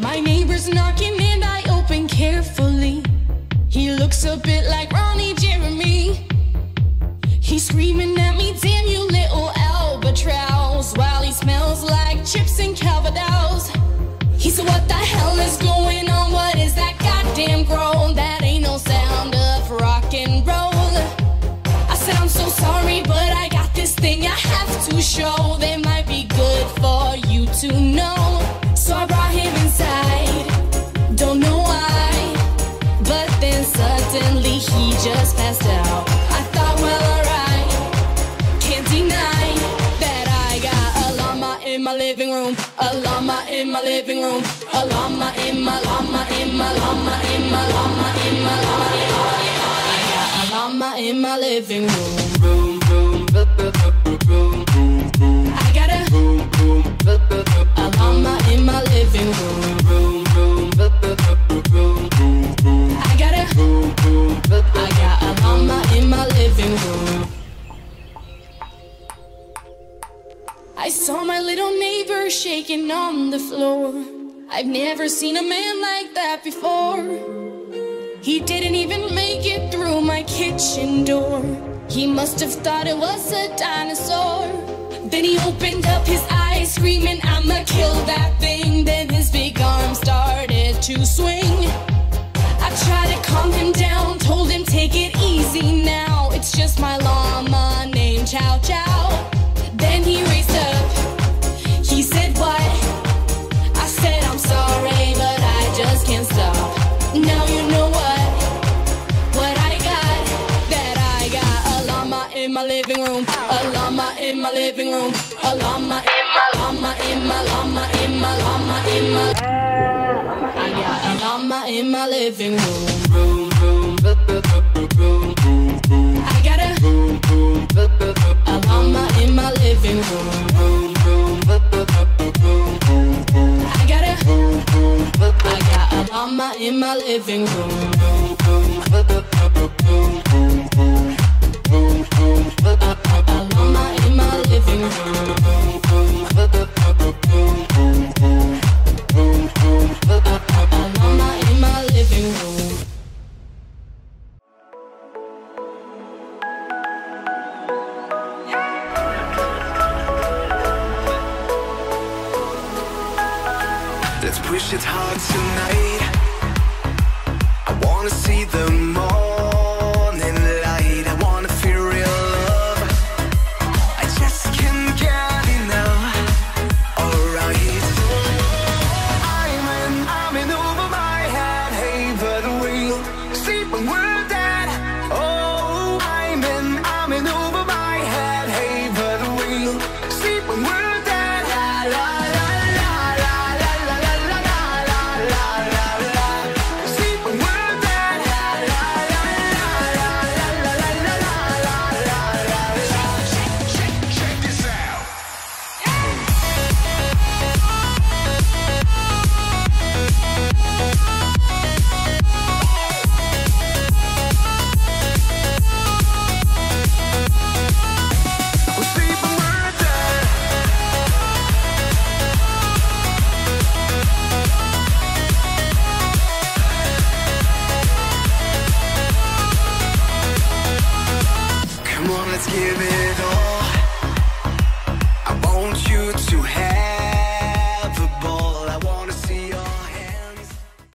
My neighbor's knocking and I open carefully. He looks a bit like Ronnie Jeremy. He's screaming at me, damn you little albatross, while he smells like chips and Calvados. He said, what the hell is going on? What is that goddamn groan? That ain't no sound of rock and roll. I said, I'm so sorry, but I got this thing I have to show. That might be good for you to know. So I brought him inside, don't know why, but then suddenly he just passed out. I thought, well, alright, can't deny that I got a llama in my living room, a llama in my living room, a llama in my llama in my llama in my llama in my llama in my llama. I got a llama in my living room. I got a llama in my living room. I got a llama in my living room. I saw my little neighbor shaking on the floor. I've never seen a man like that before. He didn't even make it through my kitchen door. He must have thought it was a dinosaur. Then he opened up his eyes, screaming, I'ma kill that thing. Then his big arm started to swing. I tried to calm him down, told him take it easy now. It's just my llama named Chow Chow. Then he raised up, he said what? I said I'm sorry, but I just can't stop. Now you know what I got, that I got a llama in my living room, a llama in my living room, a llama in my llama in my llama in my llama in my. I got a llama in my living room. I got a llama in my living room. I got a llama in my living room. A llama in my living room. A llama in my living room. Let's push it hard tonight. I wanna see the more.